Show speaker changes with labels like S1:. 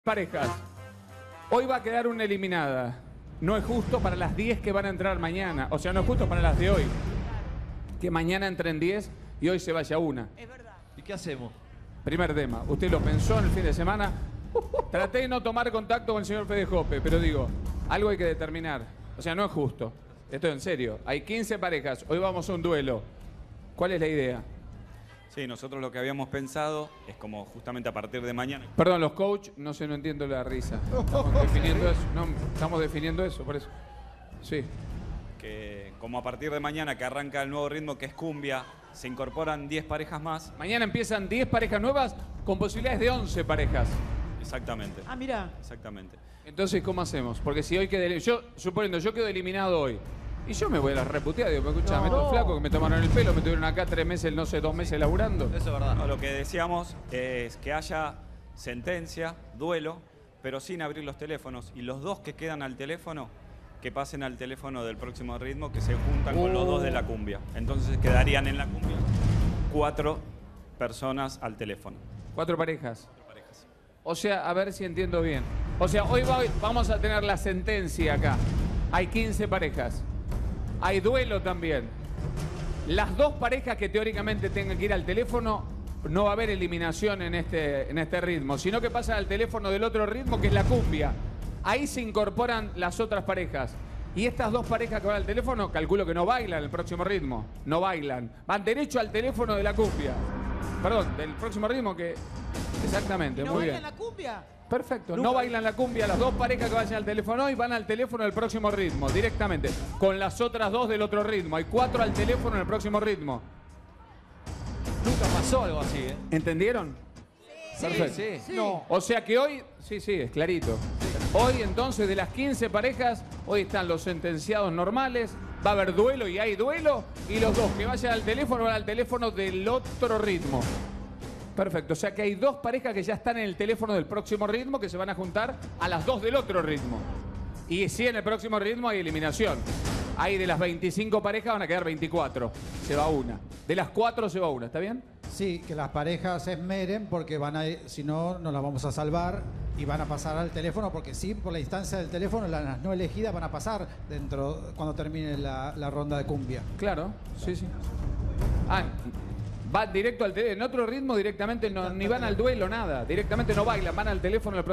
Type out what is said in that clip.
S1: Parejas, hoy va a quedar una eliminada. No es justo para las 10 que van a entrar mañana. O sea, no es justo para las de hoy. Que mañana entren 10 y hoy se vaya una.
S2: Es verdad.
S3: ¿Y qué hacemos?
S1: Primer tema. ¿Usted lo pensó en el fin de semana? Traté de no tomar contacto con el señor Fede Jope, pero digo, algo hay que determinar. O sea, no es justo. Esto es en serio. Hay 15 parejas. Hoy vamos a un duelo. ¿Cuál es la idea?
S4: Sí, nosotros lo que habíamos pensado es como justamente a partir de mañana.
S1: Perdón, los coach, no sé, no entiendo la risa. Estamos definiendo eso. No, estamos definiendo eso, por eso. Sí.
S4: Que como a partir de mañana que arranca el nuevo ritmo que es cumbia, se incorporan 10 parejas más.
S1: Mañana empiezan 10 parejas nuevas con posibilidades de 11 parejas.
S4: Exactamente.
S2: Ah, mira.
S4: Exactamente.
S1: Entonces, ¿cómo hacemos? Porque si hoy yo, suponiendo, yo quedo eliminado hoy, y yo me voy a la reputeada, digo, escuchame, estos flacos que me tomaron el pelo, me tuvieron acá 3 meses, no sé, 2 meses laburando.
S3: Eso es verdad.
S4: No, lo que decíamos es que haya sentencia, duelo, pero sin abrir los teléfonos. Y los dos que quedan al teléfono, que pasen al teléfono del próximo ritmo, que se juntan con los dos de la cumbia. Entonces quedarían en la cumbia 4 personas al teléfono.
S1: 4 parejas.
S4: 4 parejas.
S1: O sea, a ver si entiendo bien. O sea, hoy vamos a tener la sentencia acá. Hay 15 parejas. Hay duelo también. Las 2 parejas que teóricamente tengan que ir al teléfono, no va a haber eliminación en este ritmo, sino que pasan al teléfono del otro ritmo, que es la cumbia. Ahí se incorporan las otras parejas. Y estas 2 parejas que van al teléfono, calculo que no bailan el próximo ritmo. No bailan. Van derecho al teléfono de la cumbia. Perdón, del próximo ritmo que... Exactamente,
S2: ¿No
S1: muy
S2: bailan
S1: bien.
S2: la cumbia?
S1: Perfecto, no bailan la cumbia, las 2 parejas que vayan al teléfono hoy van al teléfono del próximo ritmo, directamente, con las otras 2 del otro ritmo. Hay 4 al teléfono en el próximo ritmo.
S3: Nunca pasó algo así, ¿eh?
S1: ¿Entendieron?
S2: Sí.
S1: Perfecto.
S3: Sí.
S2: No.
S1: O sea que hoy, sí, es clarito. Hoy entonces de las 15 parejas, hoy están los sentenciados normales, va a haber duelo y hay duelo, y los 2 que vayan al teléfono van al teléfono del otro ritmo. Perfecto, o sea que hay 2 parejas que ya están en el teléfono del próximo ritmo que se van a juntar a las 2 del otro ritmo. Y sí, en el próximo ritmo hay eliminación. Ahí de las 25 parejas van a quedar 24. Se va una. De las 4 se va una, ¿está bien?
S5: Sí, que las parejas se esmeren porque van a ir, si no, no las vamos a salvar y van a pasar al teléfono porque sí, por la instancia del teléfono, las no elegidas van a pasar dentro cuando termine la ronda de cumbia.
S1: Claro, sí. Ah, va directo al teléfono. En otro ritmo directamente no, ni van al duelo, nada. Directamente no bailan, van al teléfono.